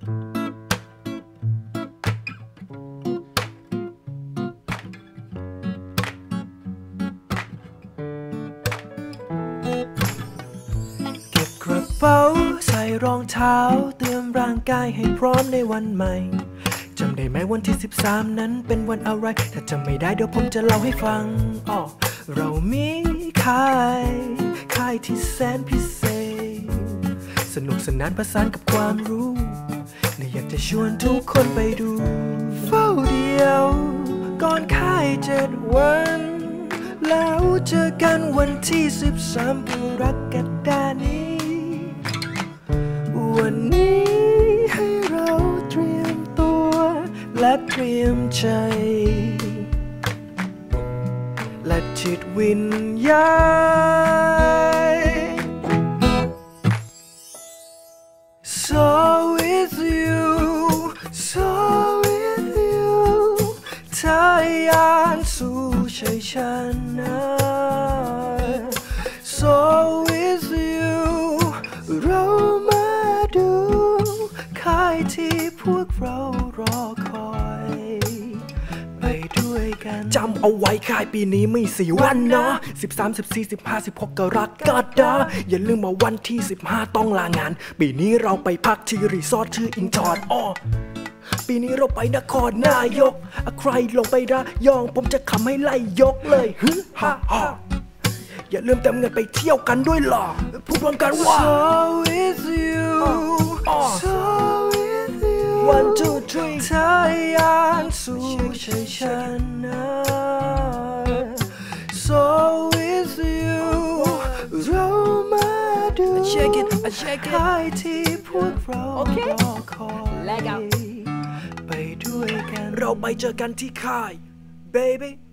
เก็บกระเป๋าใส่รองเท้าเตรียมร่างกายให้พร้อมในวันใหม่จำได้ไหมวันที่13นั้นเป็นวันอะไรถ้าจำไม่ได้เดี๋ยวผมจะเล่าให้ฟังเรามีค่ายที่แสนพิเศษสนุกสนานประสานกับความรู้และอยากจะชวนทุกคนไปดูเฝ้าเดียวก่อนค่าย7 วันแล้วเจอกันวันที่13กรกฎาคมนี้วันนี้ให้เราเตรียมตัวและเตรียมใจและจิตวิญญาณ So with you So with you ทะยานสู่ชัยชนะ So with you เรามาดูค่ายที่พวกเรารอคอยไปด้วยกันจำเอาไว้ค่ายปีนี้มี4 วันนะ13 14 15 16 กรกฎาคมอย่าลืมมาวันที่15ต้องลางานปีนี้เราไปพักที่รีสอร์ทชื่ออินทอดปีนี้เราไปนครนายกใครลงไประยองผมจะขำให้ไล่ยกเลยอย่าลืมเติมเงินไปเที่ยวกันด้วยล่ะพูดพร้อมกันว่า So with you So with you 1 2 3ทะยานสู่ชัยชนะ So with you เรามาดูค่ายที่พวกเรารอคอยไปด้วยกันเราไปเจอกันที่ค่าย baby